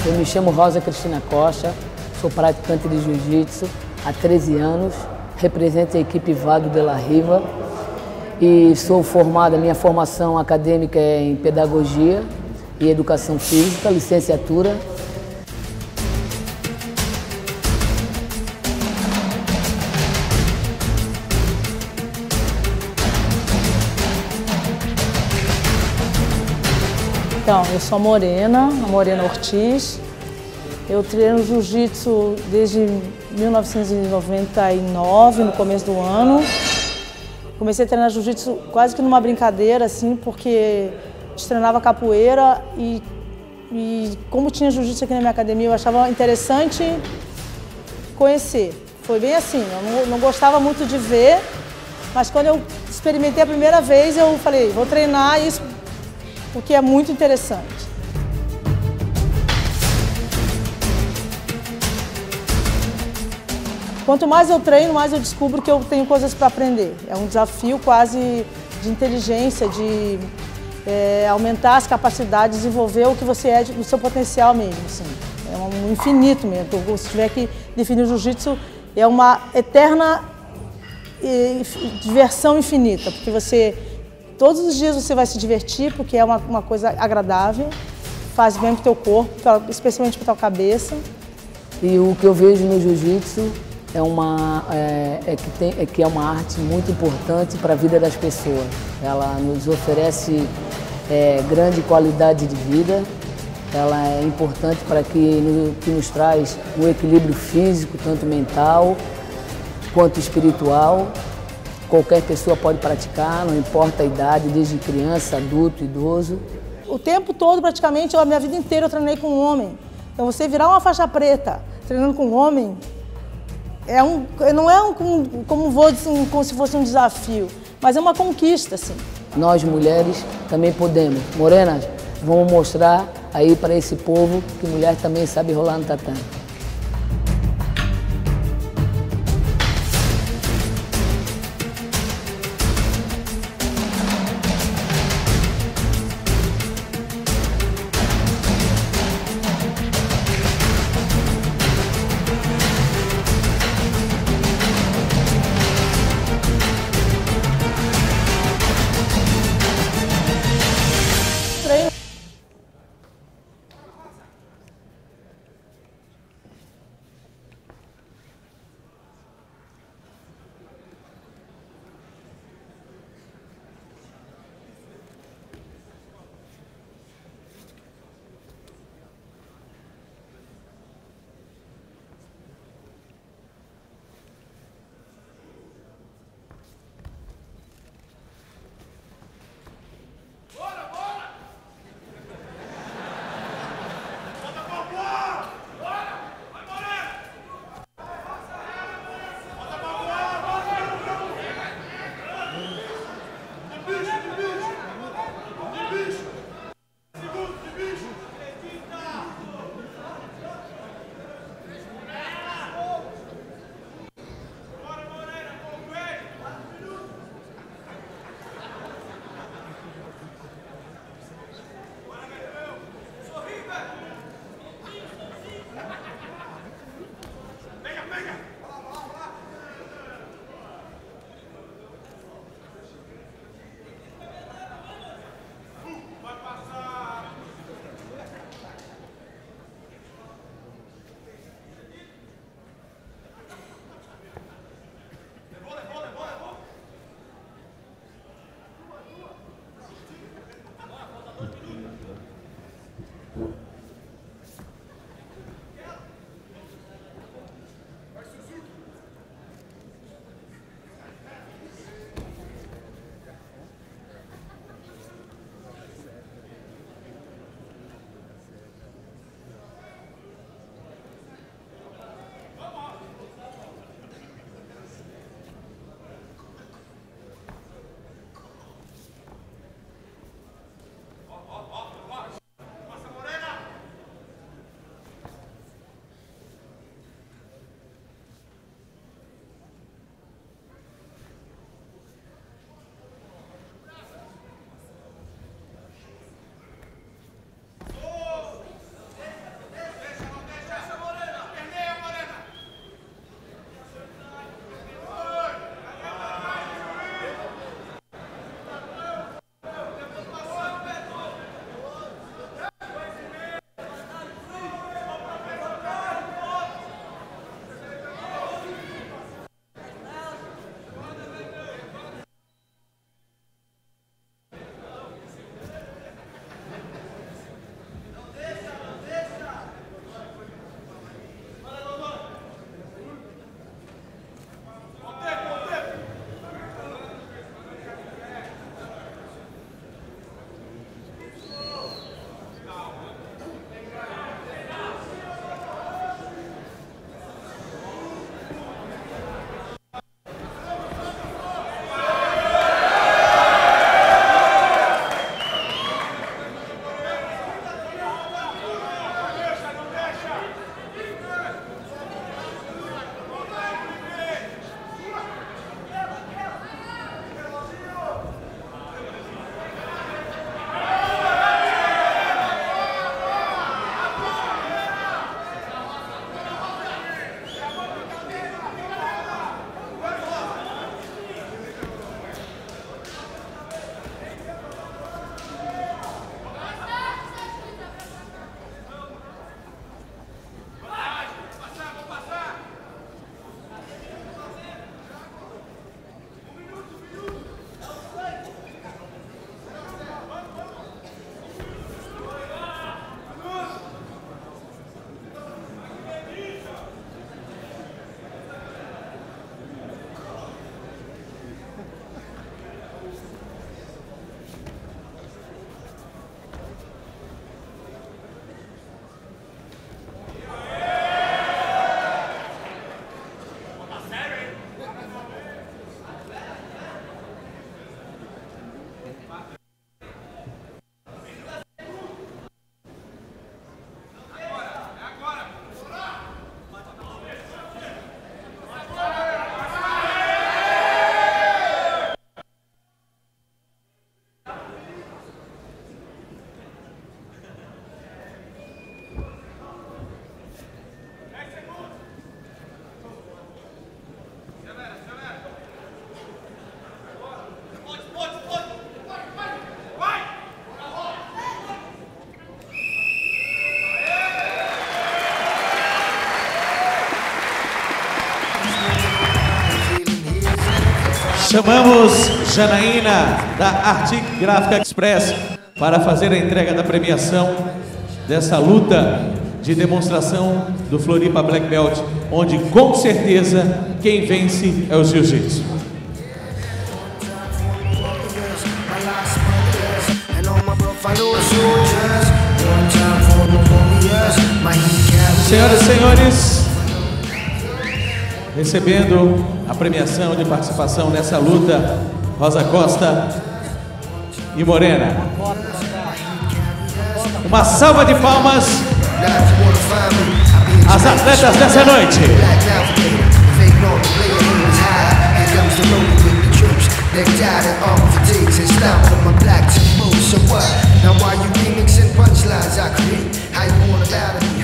Eu me chamo Rosa Cristina Costa, sou praticante de jiu-jitsu há 13 anos, represento a equipe Vado de la Riva e sou formada, minha formação acadêmica é em Pedagogia e Educação Física, licenciatura. Então, eu sou a Morena Ortiz. Eu treino jiu-jitsu desde 1999, no começo do ano. Comecei a treinar jiu-jitsu quase que numa brincadeira, assim, porque a gente treinava capoeira e como tinha jiu-jitsu aqui na minha academia, eu achava interessante conhecer. Foi bem assim, eu não gostava muito de ver, mas quando eu experimentei a primeira vez, eu falei, vou treinar isso, porque é muito interessante. Quanto mais eu treino, mais eu descubro que eu tenho coisas para aprender. É um desafio quase de inteligência, de aumentar as capacidades, desenvolver o que você é no seu potencial mesmo. Assim. É um infinito mesmo. Se tiver que definir o jiu-jitsu, é uma eterna diversão infinita, porque todos os dias você vai se divertir, porque é uma coisa agradável, faz bem para o teu corpo, especialmente para a tua cabeça. E o que eu vejo no jiu-jitsu é que é uma arte muito importante para a vida das pessoas. Ela nos oferece grande qualidade de vida, ela é importante para que nos traz um equilíbrio físico, tanto mental quanto espiritual. Qualquer pessoa pode praticar, não importa a idade, desde criança, adulto, idoso. O tempo todo, praticamente, a minha vida inteira eu treinei com homem. Então você virar uma faixa preta treinando com homem, não é como se fosse um desafio, mas é uma conquista, assim. Nós, mulheres, também podemos. Morenas, vamos mostrar aí para esse povo que mulher também sabe rolar no tatame. Chamamos Janaína, da Arte Gráfica Express, para fazer a entrega da premiação dessa luta de demonstração do Floripa Black Belt, onde com certeza quem vence é o Jiu-Jitsu. Senhoras e senhores, recebendo a premiação de participação nessa luta, Rosa Costa e Morena. Uma salva de palmas às atletas dessa noite. Now why you remixing punchlines I create? How you want about it?